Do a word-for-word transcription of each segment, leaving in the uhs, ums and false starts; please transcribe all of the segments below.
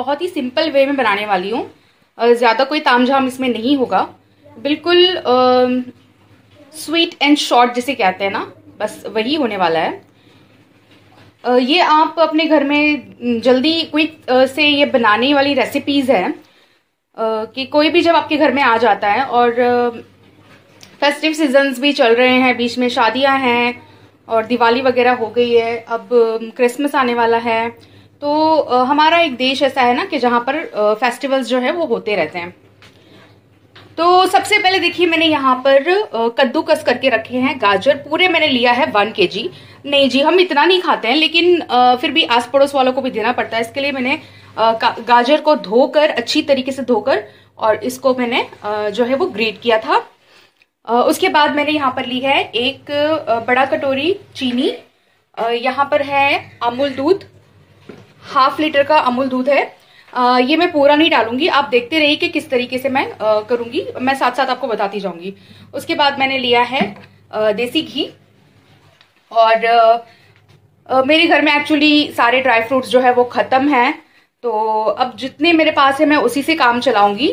बहुत ही simple way में बनाने वाली हूँ। ज़्यादा कोई तामझाम इसमें नहीं होगा, बिल्कुल स्वीट एंड शॉर्ट जिसे कहते हैं ना, बस वही होने वाला है। आ, ये आप अपने घर में जल्दी क्विक से ये बनाने वाली रेसिपीज़ है आ, कि कोई भी जब आपके घर में आ जाता है, और फेस्टिव सीजन्स भी चल रहे हैं, बीच में शादियां हैं और दिवाली वगैरह हो गई है, अब क्रिसमस आने वाला है, तो आ, हमारा एक देश ऐसा है ना कि जहाँ पर फेस्टिवल्स जो है वो होते रहते हैं। तो सबसे पहले देखिए, मैंने यहाँ पर कद्दूकस करके रखे हैं गाजर। पूरे मैंने लिया है वन के जी। नहीं जी, हम इतना नहीं खाते हैं, लेकिन आ, फिर भी आस पड़ोस वालों को भी देना पड़ता है। इसके लिए मैंने आ, गाजर को धोकर, अच्छी तरीके से धोकर, और इसको मैंने आ, जो है वो ग्रेट किया था। आ, उसके बाद मैंने यहाँ पर ली है एक बड़ा कटोरी चीनी। यहाँ पर है अमूल दूध, हाफ लीटर का अमूल दूध है। आ, ये मैं पूरा नहीं डालूंगी, आप देखते रहिए कि किस तरीके से मैं आ, करूंगी, मैं साथ साथ आपको बताती जाऊंगी। उसके बाद मैंने लिया है आ, देसी घी, और आ, आ, मेरे घर में एक्चुअली सारे ड्राई फ्रूट्स जो है वो खत्म हैं, तो अब जितने मेरे पास है मैं उसी से काम चलाऊंगी।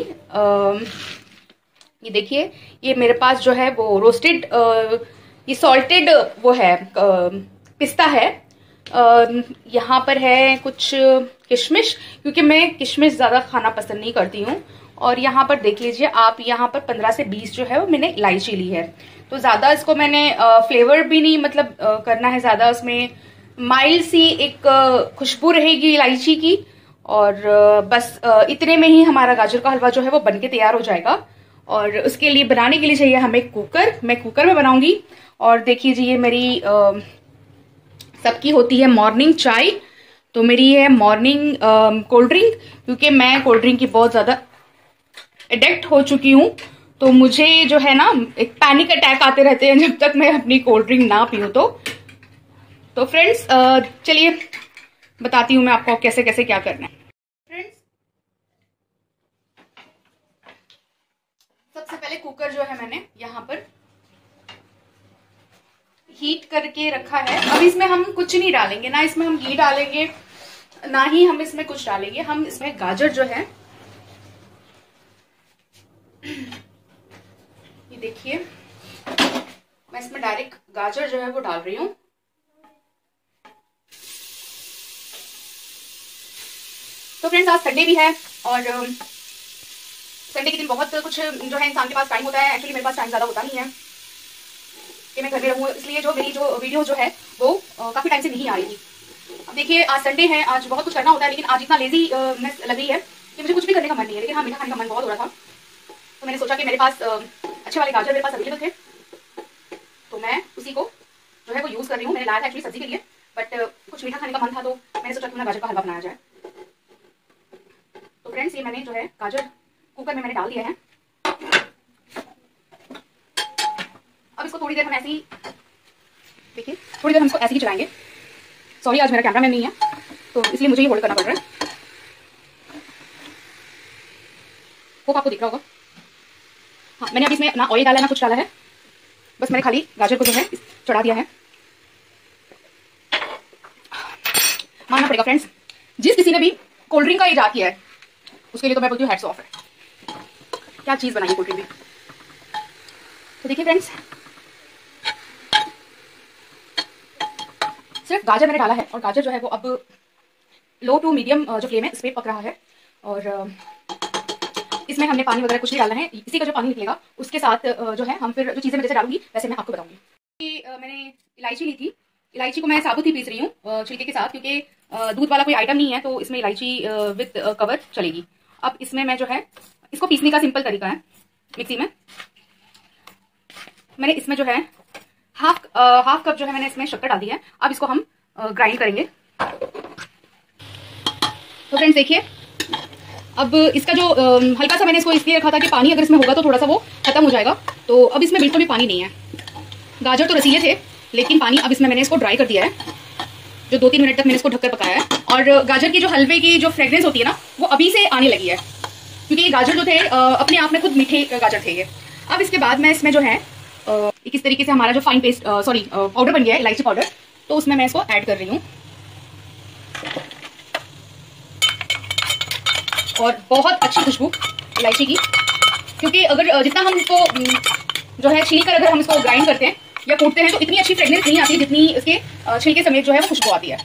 ये देखिए, ये मेरे पास जो है वो रोस्टेड, ये सॉल्टेड वो है पिस्ता है। यहाँ पर है कुछ किशमिश, क्योंकि मैं किशमिश ज़्यादा खाना पसंद नहीं करती हूँ। और यहाँ पर देख लीजिए आप, यहाँ पर पंद्रह से बीस जो है वो मैंने इलायची ली है। तो ज़्यादा इसको मैंने फ्लेवर भी नहीं मतलब करना है ज़्यादा, उसमें माइल्ड सी एक खुशबू रहेगी इलायची की, और बस इतने में ही हमारा गाजर का हलवा जो है वो बनके तैयार हो जाएगा। और उसके लिए, बनाने के लिए चाहिए हमें कुकर। मैं कुकर में बनाऊंगी। और देखिए जी, ये मेरी सबकी होती है मॉर्निंग चाय, तो मेरी है मॉर्निंग कोल्ड ड्रिंक, क्योंकि मैं कोल्ड ड्रिंक की बहुत ज़्यादा एडिक्ट हो चुकी हूँ। तो मुझे जो है ना, एक पैनिक अटैक आते रहते हैं जब तक मैं अपनी कोल्ड ड्रिंक ना पीऊँ। तो तो फ्रेंड्स, चलिए बताती हूँ मैं आपको कैसे कैसे क्या करना है। फ्रेंड्स, सबसे पहले कुकर जो है मैंने यहाँ पर हीट करके रखा है। अब इसमें हम कुछ नहीं डालेंगे, ना इसमें हम घी डालेंगे, ना ही हम इसमें कुछ डालेंगे। हम इसमें गाजर जो है, ये देखिए, मैं इसमें डायरेक्ट गाजर जो है वो डाल रही हूँ। तो फ्रेंड्स, आज संडे भी है, और संडे के दिन बहुत कुछ जो है इंसान के पास टाइम होता है। एक्चुअली मेरे पास टाइम ज्यादा होता नहीं है कि मैं घर में रहूँ, इसलिए जो मेरी जो वीडियो जो है वो आ, काफी टाइम से नहीं आ रही थी। अब देखिए, आज संडे है, आज बहुत कुछ करना होता है, लेकिन आज इतना लेजी लग रही है कि मुझे कुछ भी करने का मन नहीं है। लेकिन हाँ, मीठा खाने का मन बहुत हो रहा था, तो मैंने सोचा कि मेरे पास आ, अच्छे वाले गाजर मेरे पास अवेलेबल थे, तो मैं उसी को जो है वो यूज कर रही हूँ। मैंने लाया था एक्चुअली सब्जी के लिए, बट कुछ मीठा खाने का मन था, तो मैंने सोचा क्यों ना गाजर का हलवा बनाया जाए। तो फ्रेंड्स, ये मैंने जो है गाजर कुकर में मैंने डाल दिया है। अब इसको थोड़ी देर हम ऐसे ही, देखिए, थोड़ी देर हम इसको ऐसे ही चलाएंगे। सॉरी, आज मेरा कैमरामैन नहीं है, तो इसलिए मुझे ये होल्ड करना पड़ रहा है। होप आपको दिख रहा होगा। हाँ, मैंने अभी इसमें ना ऑयल डाला है ना कुछ डाला है, बस मैंने खाली गाजर को जो है चढ़ा दिया है। मानना पड़ेगा फ्रेंड्स, जिस किसी ने भी कोल्ड ड्रिंक का इजाद किया है उसके लिए तो मैं बोलती हूँ हैट्स ऑफ है। क्या चीज बनाई है कोल्ड ड्रिंक भी। तो देखिए फ्रेंड्स, सिर्फ गाजर मैंने डाला है, और गाजर जो है वो अब लो टू मीडियम जो फ्लेम है इस पर पक रहा है। और इसमें हमने पानी वगैरह कुछ नहीं डालना है। इसी का जो पानी निकलेगा उसके साथ जो है हम फिर जो चीजें मैं जैसे डालूंगी वैसे मैं आपको बताऊंगी। कि मैंने इलायची ली थी, इलायची को मैं साबुत ही पीस रही हूँ छिलके के साथ, क्योंकि दूध वाला कोई आइटम नहीं है, तो इसमें इलायची विद कवर चलेगी। अब इसमें मैं जो है, इसको पीसने का सिंपल तरीका है, मिक्सी में मैंने इसमें जो है हाफ हाफ कप जो है मैंने इसमें शक्कर डाल दी है। अब इसको हम ग्राइंड करेंगे। तो फ्रेंड्स देखिए, अब इसका जो हल्का सा मैंने इसको इसलिए रखा था कि पानी अगर इसमें होगा तो थोड़ा सा वो खत्म हो जाएगा। तो अब इसमें बिल्कुल भी पानी नहीं है। गाजर तो रसीले थे, लेकिन पानी अब इसमें मैंने इसको ड्राई कर दिया है। जो दो तीन मिनट तक मैंने इसको ढककर पकाया है, और गाजर की जो हलवे की जो फ्रेग्रेंस होती है ना, वो अभी से आने लगी है, क्योंकि ये गाजर जो थे अपने आप में खुद मीठे गाजर थे ये। अब इसके बाद मैं इसमें जो है किस तरीके से हमारा जो फाइन पेस्ट सॉरी पाउडर बन गया है, इलायची पाउडर, तो उसमें मैं इसको ऐड कर रही हूँ। और बहुत अच्छी खुशबू इलायची की, क्योंकि अगर जितना हम इसको जो है छील कर अगर हम इसको ग्राइंड करते हैं या कूटते हैं तो इतनी अच्छी फ्रेग्रेंस नहीं आती जितनी इसके छिलके समेत जो है वो खुशबू आती है।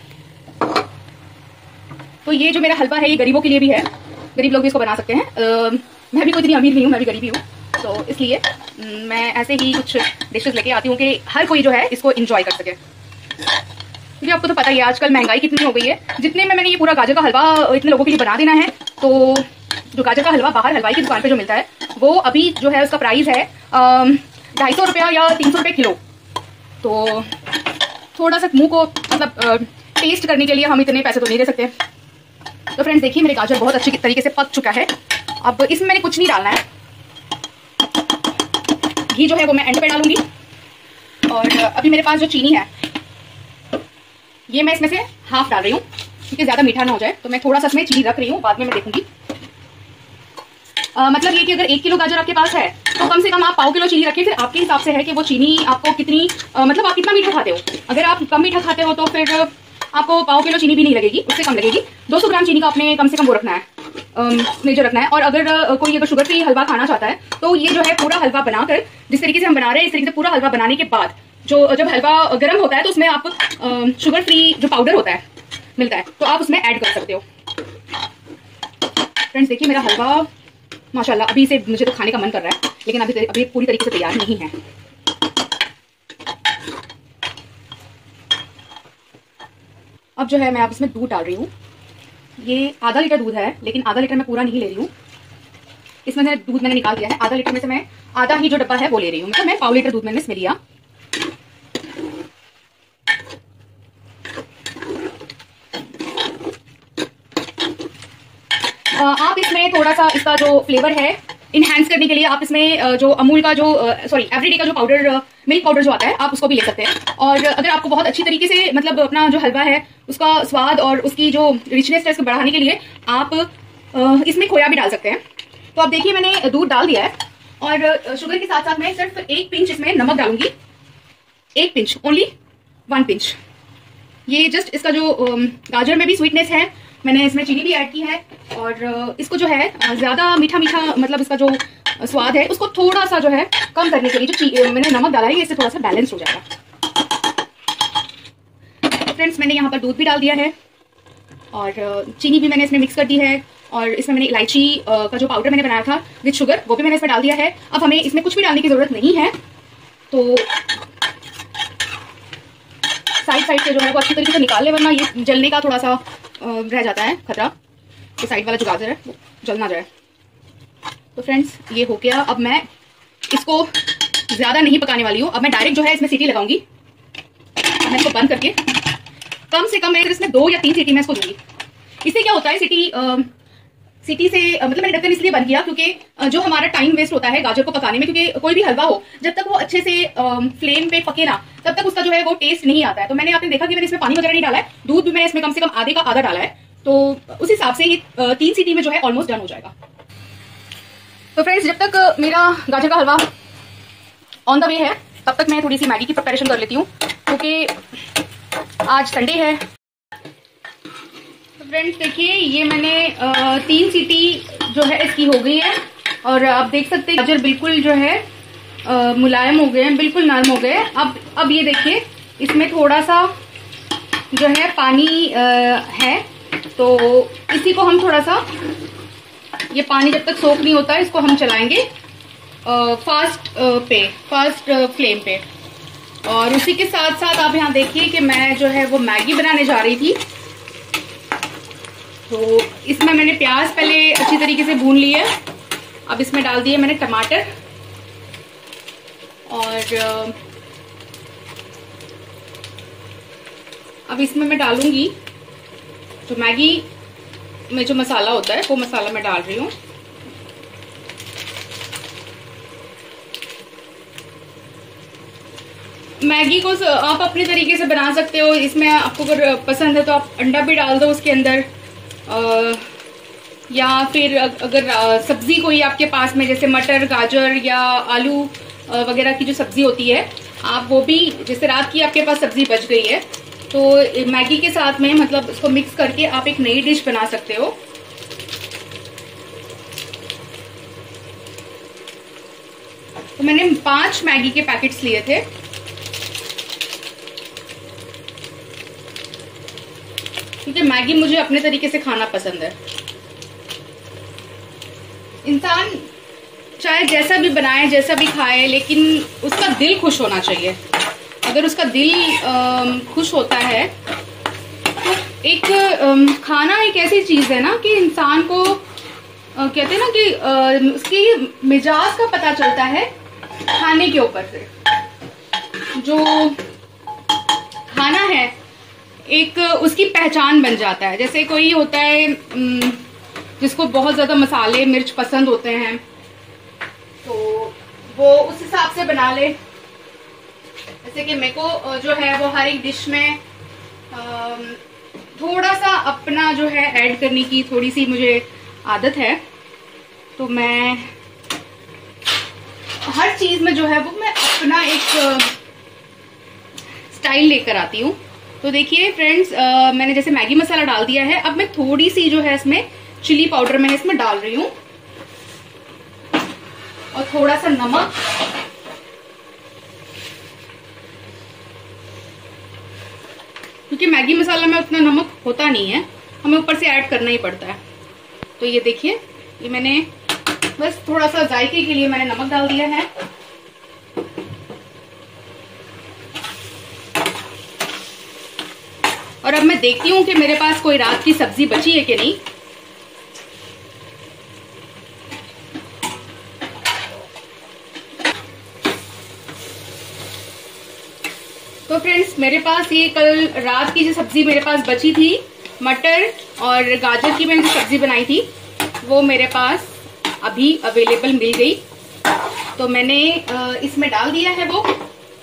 तो ये जो मेरा हलवा है ये गरीबों के लिए भी है, गरीब लोग भी इसको बना सकते हैं। आ, मैं भी कोई इतनी अमीर नहीं हूँ, मैं भी गरीब ही हूँ, तो इसलिए मैं ऐसे ही कुछ डिशेस लेके आती हूँ कि हर कोई जो है इसको एंजॉय कर सके। क्योंकि आपको तो पता ही है आजकल महंगाई कितनी हो गई है। जितने में मैंने ये पूरा गाजर का हलवा इतने लोगों के लिए बना देना है, तो जो गाजर का हलवा बाहर हलवाई की दुकान पे जो मिलता है वो अभी जो है उसका प्राइस है ढाई सौ रुपया या तीन सौ रुपये किलो। तो थोड़ा सा मुंह को मतलब टेस्ट करने के लिए हम इतने पैसे तो नहीं दे सकते। तो फ्रेंड्स देखिए मेरे गाजर बहुत अच्छी तरीके से पक चुका है। अब इसमें मैंने कुछ नहीं डालना है, घी जो है वो मैं एंड पे डालूंगी। और अभी मेरे पास जो चीनी है ये मैं इसमें से हाफ डाल रही हूँ, क्योंकि ज़्यादा मीठा ना हो जाए। तो मैं थोड़ा सा इसमें चीनी रख रही हूँ, बाद में मैं देखूंगी। आ, मतलब ये कि अगर एक किलो गाजर आपके पास है तो कम से कम आप पाव किलो चीनी रखें। फिर आपके हिसाब से है कि वो चीनी आपको कितनी आ, मतलब आप कितना मीठा खाते हो। अगर आप कम मीठा खाते हो तो फिर आपको पाव किलो चीनी भी नहीं लगेगी, उससे कम लगेगी। दो सौ ग्राम चीनी का आपने कम से कम वो रखना है, मेजर रखना है। और अगर आ, कोई अगर शुगर फ्री हलवा खाना चाहता है तो ये जो है पूरा हलवा बनाकर जिस तरीके से हम बना रहे हैं इस तरीके से पूरा हलवा बनाने के बाद जो जब हलवा गर्म होता है तो उसमें आप शुगर फ्री जो पाउडर होता है मिलता है तो आप उसमें ऐड कर सकते हो। फ्रेंड्स देखिए मेरा हलवा माशाल्लाह अभी से मुझे तो खाने का मन कर रहा है, लेकिन अभी अभी पूरी तरीके से तैयार नहीं है। अब जो है मैं अब इसमें दूध डाल रही हूँ। ये आधा लीटर दूध है, लेकिन आधा लीटर मैं पूरा नहीं ले रही हूँ। इसमें से दूध मैंने निकाल दिया है, आधा लीटर में से मैं आधा ही जो डब्बा है वो ले रही हूँ। मतलब मैं पाव लीटर दूध मैंने इसमें लिया। आप इसमें थोड़ा सा इसका जो फ्लेवर है इनहैंस करने के लिए आप इसमें जो अमूल का जो सॉरी एवरीडे का जो पाउडर मिल्क पाउडर जो आता है आप उसको भी ले सकते हैं। और अगर आपको बहुत अच्छी तरीके से मतलब अपना जो हलवा है उसका स्वाद और उसकी जो रिचनेस है उसको बढ़ाने के लिए आप इसमें खोया भी डाल सकते हैं। तो आप देखिए मैंने दूध डाल दिया है और शुगर के साथ साथ मैं सिर्फ एक पिंच इसमें नमक डालूंगी, एक पिंच, ओनली वन पिंच। ये जस्ट इसका जो गाजर में भी स्वीटनेस है, मैंने इसमें चीनी भी ऐड की है और इसको जो है ज़्यादा मीठा मीठा मतलब इसका जो स्वाद है उसको थोड़ा सा जो है कम करने के लिए जो मैंने नमक डाला है इससे थोड़ा सा बैलेंस हो जाएगा। फ्रेंड्स मैंने यहाँ पर दूध भी डाल दिया है और चीनी भी मैंने इसमें मिक्स कर दी है और इसमें मैंने इलायची का जो पाउडर मैंने बनाया था विद शुगर वो भी मैंने इसमें डाल दिया है। अब हमें इसमें कुछ भी डालने की ज़रूरत नहीं है। तो साइड साइड से जो है वो अच्छी तरीके से निकाल ले, वरना ये जलने का थोड़ा सा रह जाता है खतरा कि साइड वाला जो गाजर है वो जल ना जाए। तो फ्रेंड्स ये हो गया। अब मैं इसको ज़्यादा नहीं पकाने वाली हूँ। अब मैं डायरेक्ट जो है इसमें सीटी लगाऊंगी। मैं इसको बंद करके कम से कम मैं इसमें दो या तीन सीटी मैं इसको दूंगी। इससे क्या होता है सीटी आ, सीटी से मतलब मैंने ढक्कन इसलिए बंद किया क्योंकि जो हमारा टाइम वेस्ट होता है गाजर को पकाने में, क्योंकि कोई भी हलवा हो जब तक वो अच्छे से फ्लेम पे पके ना तब तक उसका जो है वो टेस्ट नहीं आता है। तो मैंने आपने देखा कि मैंने इसमें पानी वगैरह नहीं डाला है, दूध भी मैंने इसमें कम से कम आधे का आधा डाला है। तो उस हिसाब से ये तीन सीटी में जो है ऑलमोस्ट डन हो जाएगा। तो फ्रेंड्स जब तक मेरा गाजर का हलवा ऑन द वे है तब तक मैं थोड़ी सी मैगी की प्रिपरेशन कर लेती हूँ, क्योंकि आज संडे है। तो फ्रेंड्स देखिए ये मैंने आ, तीन सीटी जो है इसकी हो गई है और आप देख सकते हैं गाजर बिल्कुल जो है आ, मुलायम हो गए हैं, बिल्कुल नरम हो गए। अब अब ये देखिए इसमें थोड़ा सा जो है पानी आ, है, तो इसी को हम थोड़ा सा ये पानी जब तक सोख नहीं होता है इसको हम चलाएंगे आ, फास्ट आ, पे फास्ट आ, फ्लेम पे। और उसी के साथ साथ आप यहाँ देखिए कि मैं जो है वो मैगी बनाने जा रही थी। तो इसमें मैंने प्याज पहले अच्छी तरीके से भून लिया। अब इसमें डाल दिए मैंने टमाटर और अब इसमें मैं डालूंगी जो मैगी में जो मसाला होता है वो मसाला मैं डाल रही हूँ। मैगी को आप अपने तरीके से बना सकते हो। इसमें आपको अगर पसंद है तो आप अंडा भी डाल दो उसके अंदर, आ, या फिर अगर सब्जी कोई आपके पास में जैसे मटर गाजर या आलू वगैरह की जो सब्जी होती है आप वो भी, जैसे रात की आपके पास सब्जी बच गई है तो मैगी के साथ में मतलब उसको मिक्स करके आप एक नई डिश बना सकते हो। तो मैंने पांच मैगी के पैकेट्स लिए थे। क्योंकि मैगी मुझे अपने तरीके से खाना पसंद है। इंसान चाहे जैसा भी बनाए, जैसा भी खाए, लेकिन उसका दिल खुश होना चाहिए। अगर उसका दिल खुश होता है तो एक खाना एक ऐसी चीज़ है ना कि इंसान को कहते हैं ना कि उसकी मिजाज का पता चलता है खाने के ऊपर से। जो खाना है एक उसकी पहचान बन जाता है। जैसे कोई होता है जिसको बहुत ज़्यादा मसाले मिर्च पसंद होते हैं, तो वो उस हिसाब से बना ले। जैसे कि मेरे को जो है वो हर एक डिश में थोड़ा सा अपना जो है ऐड करने की थोड़ी सी मुझे आदत है। तो मैं हर चीज़ में जो है वो मैं अपना एक स्टाइल लेकर आती हूँ। तो देखिए फ्रेंड्स, मैंने जैसे मैगी मसाला डाल दिया है। अब मैं थोड़ी सी जो है इसमें चिली पाउडर मैं इसमें डाल रही हूँ और थोड़ा सा नमक। क्योंकि मैगी मसाला में उतना नमक होता नहीं है, हमें ऊपर से ऐड करना ही पड़ता है। तो ये देखिए, ये मैंने बस थोड़ा सा जायके के लिए मैंने नमक डाल दिया है। और अब मैं देखती हूँ कि मेरे पास कोई रात की सब्जी बची है कि नहीं। तो फ्रेंड्स, मेरे पास ये कल रात की जो सब्जी मेरे पास बची थी, मटर और गाजर की मैंने जो सब्जी बनाई थी, वो मेरे पास अभी अवेलेबल मिल गई। तो मैंने इसमें डाल दिया है। वो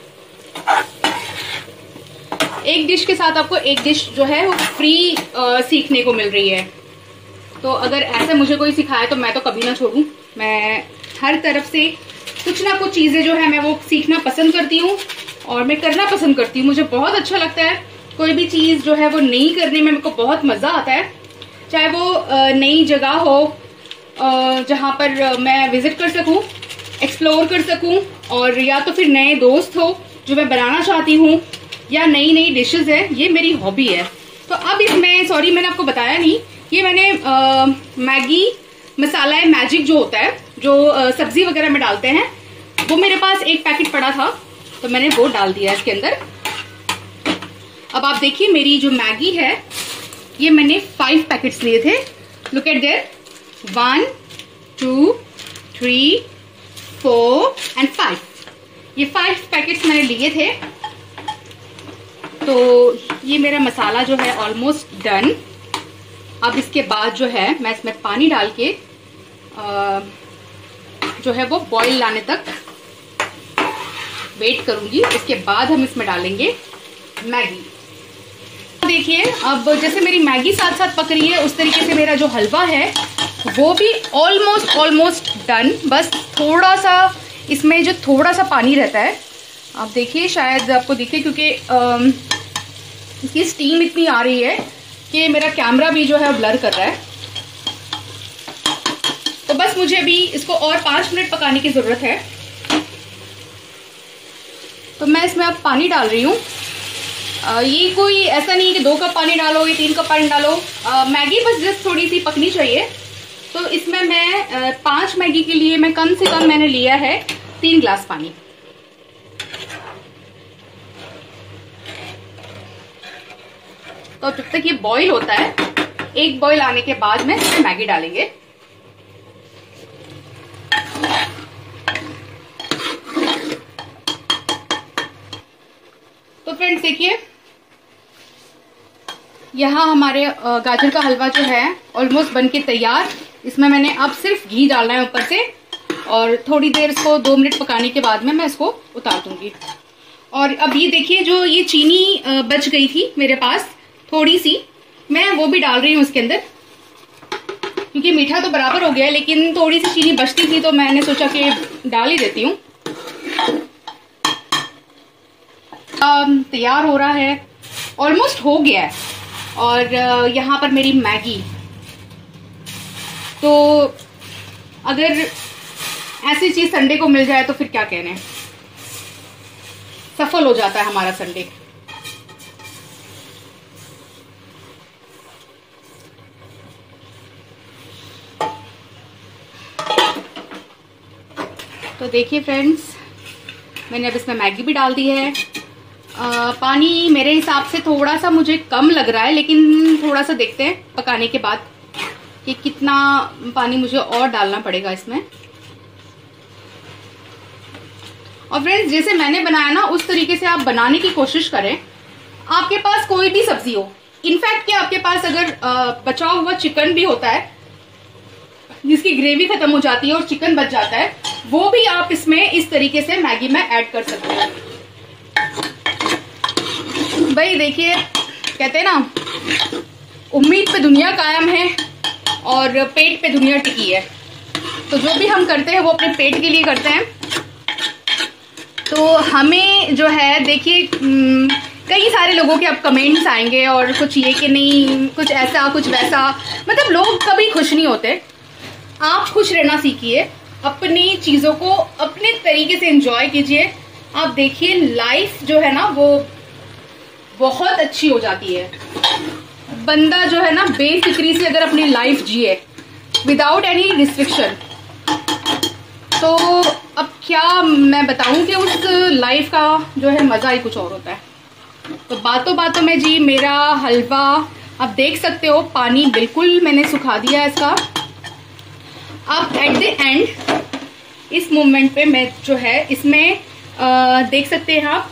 एक डिश के साथ आपको एक डिश जो है वो फ्री सीखने को मिल रही है। तो अगर ऐसा मुझे कोई सिखाए तो मैं तो कभी ना छोड़ूं। मैं हर तरफ से कुछ ना कुछ चीज़ें जो है मैं वो सीखना पसंद करती हूँ और मैं करना पसंद करती हूँ। मुझे बहुत अच्छा लगता है कोई भी चीज़ जो है वो नई करने में, मेरे को बहुत मज़ा आता है। चाहे वो नई जगह हो जहाँ पर मैं विजिट कर सकूँ, एक्सप्लोर कर सकूँ, और या तो फिर नए दोस्त हो जो मैं बनाना चाहती हूँ, या नई नई डिशेस है। ये मेरी हॉबी है। तो अब इसमें, सॉरी मैंने आपको बताया नहीं, ये मैंने आ, मैगी मसाला है मैजिक जो होता है, जो आ, सब्जी वगैरह में डालते हैं, वो मेरे पास एक पैकेट पड़ा था तो मैंने वो डाल दिया इसके अंदर। अब आप देखिए, मेरी जो मैगी है ये मैंने फाइव पैकेट्स लिए थे। Look at there, one two three four and five. ये फाइव पैकेट्स मैंने लिए थे। तो ये मेरा मसाला जो है ऑलमोस्ट डन। अब इसके बाद जो है मैं इसमें पानी डाल के आ, जो है वो बॉईल लाने तक वेट करूंगी। इसके बाद हम इसमें डालेंगे मैगी। देखिए, अब जैसे मेरी मैगी साथ साथ पक रही है, उस तरीके से मेरा जो हलवा है वो भी ऑलमोस्ट ऑलमोस्ट डन। बस थोड़ा सा इसमें जो थोड़ा सा पानी रहता है, आप देखिए, शायद आपको दिखे, क्योंकि इसकी स्टीम इतनी आ रही है कि मेरा कैमरा भी जो है ब्लर कर रहा है। तो बस मुझे अभी इसको और पाँच मिनट पकाने की ज़रूरत है। तो मैं इसमें अब पानी डाल रही हूँ। ये कोई ऐसा नहीं कि दो कप पानी डालो या तीन कप पानी डालो। आ, मैगी बस जस्ट थोड़ी सी पकनी चाहिए। तो इसमें मैं पाँच मैगी के लिए मैं कम से कम मैंने लिया है तीन गिलास पानी। तो जब तक ये बॉईल होता है, एक बॉईल आने के बाद में इसमें मैगी डालेंगे। तो फ्रेंड्स देखिए, यहाँ हमारे गाजर का हलवा जो है ऑलमोस्ट बनके तैयार। इसमें मैंने अब सिर्फ घी डालना है ऊपर से, और थोड़ी देर इसको दो मिनट पकाने के बाद में मैं इसको उतार दूंगी। और अब ये देखिए, जो ये चीनी बच गई थी मेरे पास थोड़ी सी, मैं वो भी डाल रही हूँ इसके अंदर। क्योंकि मीठा तो बराबर हो गया है, लेकिन थोड़ी सी चीनी बचती थी तो मैंने सोचा कि डाल ही देती हूँ। तैयार हो रहा है, ऑलमोस्ट हो गया है। और यहाँ पर मेरी मैगी, तो अगर ऐसी चीज संडे को मिल जाए तो फिर क्या कहने, सफल हो जाता है हमारा संडे। तो देखिए फ्रेंड्स, मैंने अब इसमें मैगी भी डाल दी है। आ, पानी मेरे हिसाब से थोड़ा सा मुझे कम लग रहा है, लेकिन थोड़ा सा देखते हैं पकाने के बाद कि कितना पानी मुझे और डालना पड़ेगा इसमें। और फ्रेंड्स, जैसे मैंने बनाया ना उस तरीके से आप बनाने की कोशिश करें। आपके पास कोई भी सब्जी हो, इनफैक्ट कि आपके पास अगर बचा हुआ चिकन भी होता है जिसकी ग्रेवी खत्म हो जाती है और चिकन बच जाता है, वो भी आप इसमें इस तरीके से मैगी में ऐड कर सकते हैं। भाई देखिए, कहते हैं ना, उम्मीद पे दुनिया कायम है और पेट पे दुनिया टिकी है। तो जो भी हम करते हैं वो अपने पेट के लिए करते हैं। तो हमें जो है, देखिए कई सारे लोगों के अब कमेंट्स आएंगे और कुछ ये कि नहीं, कुछ ऐसा कुछ वैसा, मतलब लोग कभी खुश नहीं होते। आप खुश रहना सीखिए, अपनी चीजों को अपने तरीके से एंजॉय कीजिए। आप देखिए लाइफ जो है ना वो बहुत अच्छी हो जाती है। बंदा जो है ना बेफिक्री से अगर अपनी लाइफ जिए विदाउट एनी रिस्ट्रिक्शन, तो अब क्या मैं बताऊं कि उस लाइफ का जो है मजा ही कुछ और होता है। तो बातों बातों में जी मेरा हलवा आप देख सकते हो, पानी बिल्कुल मैंने सुखा दिया है इसका। अब एट द एंड इस मोमेंट पे मैं जो है इसमें आ, देख सकते हैं आप,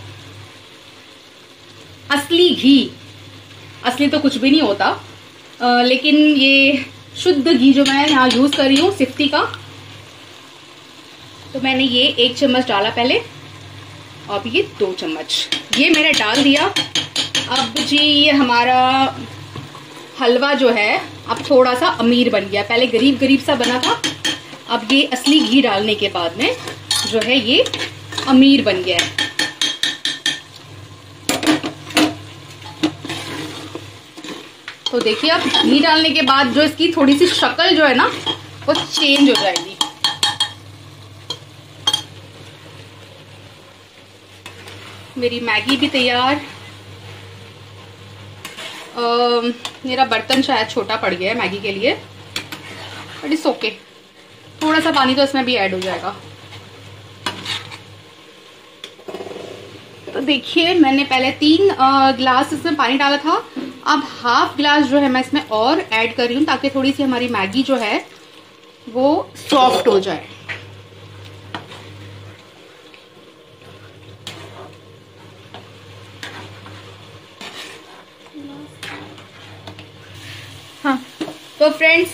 असली घी, असली तो कुछ भी नहीं होता, आ, लेकिन ये शुद्ध घी जो मैं यहाँ यूज कर रही हूँ सिफ्ती का, तो मैंने ये एक चम्मच डाला पहले, अब ये दो चम्मच ये मैंने डाल दिया। अब जी ये हमारा हलवा जो है अब थोड़ा सा अमीर बन गया, पहले गरीब गरीब सा बना था, अब ये असली घी डालने के बाद में जो है ये अमीर बन गया है। तो देखिए अब घी डालने के बाद जो इसकी थोड़ी सी शक्ल जो है ना वो चेंज हो जाएगी। मेरी मैगी भी तैयार। Uh, मेरा बर्तन शायद छोटा पड़ गया है मैगी के लिए, बट इट्स ओके, थोड़ा सा पानी तो इसमें भी ऐड हो जाएगा। तो देखिए मैंने पहले तीन ग्लास इसमें पानी डाला था, अब हाफ ग्लास जो है मैं इसमें और ऐड कर रही हूँ ताकि थोड़ी सी हमारी मैगी जो है वो सॉफ्ट हो जाए। हाँ तो फ्रेंड्स,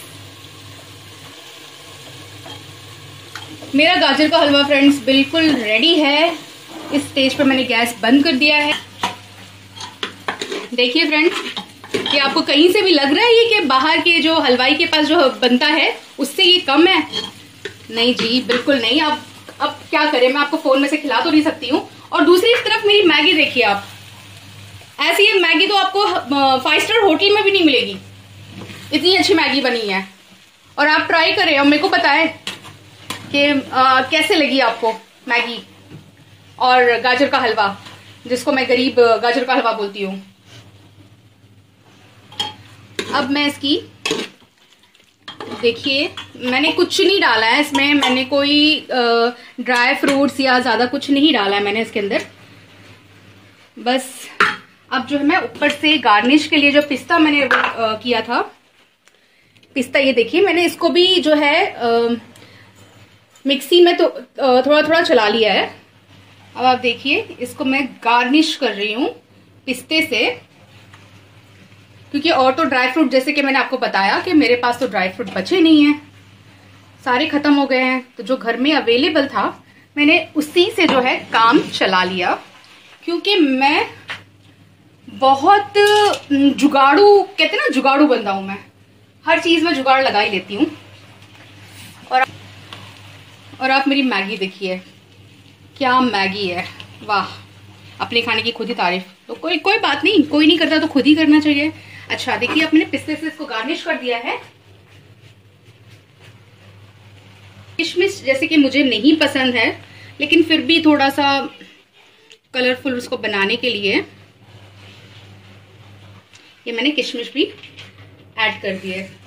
मेरा गाजर का हलवा फ्रेंड्स बिल्कुल रेडी है। इस स्टेज पर मैंने गैस बंद कर दिया है। देखिए फ्रेंड्स, कि आपको कहीं से भी लग रहा है ये कि बाहर के जो हलवाई के पास जो बनता है उससे ये कम है? नहीं जी, बिल्कुल नहीं। अब अब क्या करें, मैं आपको फोन में से खिला तो नहीं सकती हूँ। और दूसरी तरफ मेरी मैगी देखिए आप, ऐसी ये मैगी तो आपको फाइव स्टार होटल में भी नहीं मिलेगी, इतनी अच्छी मैगी बनी है। और आप ट्राई करें और मेरे को बताएं कि आ, कैसे लगी आपको मैगी और गाजर का हलवा, जिसको मैं गरीब गाजर का हलवा बोलती हूँ। अब मैं इसकी, देखिए मैंने कुछ नहीं डाला है इसमें, मैंने कोई ड्राई फ्रूट्स या ज्यादा कुछ नहीं डाला है मैंने इसके अंदर। बस अब जो है मैं ऊपर से गार्निश के लिए जो पिस्ता मैंने आ, किया था, पिस्ता ये देखिए मैंने इसको भी जो है आ, मिक्सी में तो थोड़ा थोड़ा चला लिया है। अब आप देखिए इसको मैं गार्निश कर रही हूँ पिस्ते से, क्योंकि और तो ड्राई फ्रूट, जैसे कि मैंने आपको बताया कि मेरे पास तो ड्राई फ्रूट बचे नहीं हैं, सारे खत्म हो गए हैं। तो जो घर में अवेलेबल था मैंने उसी से जो है काम चला लिया, क्योंकि मैं बहुत जुगाड़ू, कहते ना जुगाड़ू बंदा हूं मैं, हर चीज में जुगाड़ लगा ही लेती हूँ। और और आप मेरी मैगी देखिए, क्या मैगी है, वाह। अपने खाने की खुद ही तारीफ, तो कोई कोई बात नहीं, कोई नहीं करता तो खुद ही करना चाहिए। अच्छा देखिए अब मैंने पिस्ते से इसको गार्निश कर दिया है। किशमिश जैसे कि मुझे नहीं पसंद है, लेकिन फिर भी थोड़ा सा कलरफुल उसको बनाने के लिए ये मैंने किशमिश भी ऐड कर दिए।